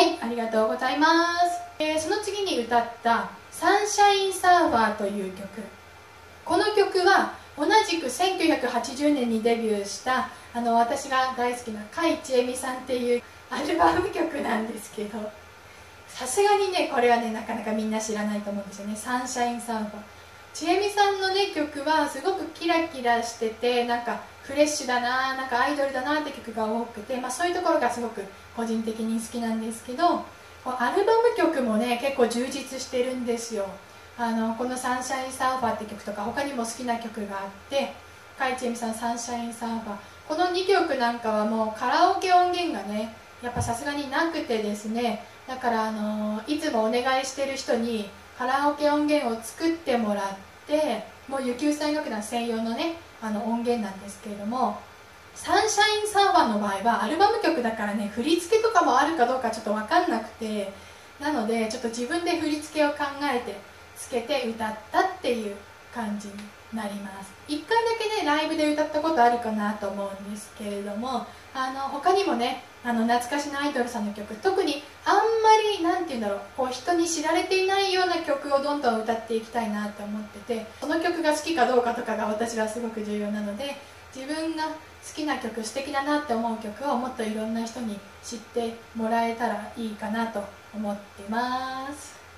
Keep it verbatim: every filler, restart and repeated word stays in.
はい、ありがとうございます。えー、その次に歌った「サンシャインサーファー」という曲、この曲は同じくせんきゅうひゃくはちじゅうねんにデビューしたあの私が大好きな甲斐千恵美さんっていうアルバム曲なんですけど、さすがにねこれはねなかなかみんな知らないと思うんですよね。サンシャインサーファー、千恵美さんのね曲はすごくキラキラしてて、なんかフレッシュだな、なんかアイドルだなって曲が多くて、まあ、そういうところがすごく個人的に好きなんですけど、アルバム曲もね結構充実してるんですよ。あのこの「サンシャインサーファー」って曲とか他にも好きな曲があって、甲斐千恵美さん「サンシャインサーファー」、このにきょくなんかはもうカラオケ音源がねやっぱさすがになくてですね、だからあのいつもお願いしてる人にカラオケ音源を作ってもらって、もう雪歌楽団専用のねあの音源なんですけれども、サンシャインサーファーの場合はアルバム曲だからね振り付けとかもあるかどうかちょっと分かんなくて、なのでちょっと自分で振り付けを考えてつけて歌ったっていう感じになります。いっかいだけねライブで歌ったことあるかなと思うんですけれども、あの他にもねあの懐かしのアイドルさんの曲、特にあんまりなんて言うんだろう、こう人に知られていないような曲をどんどん歌っていきたいなと思ってて、その曲が好きかどうかとかが私はすごく重要なので、自分が好きな曲、素敵だなって思う曲をもっといろんな人に知ってもらえたらいいかなと思ってます。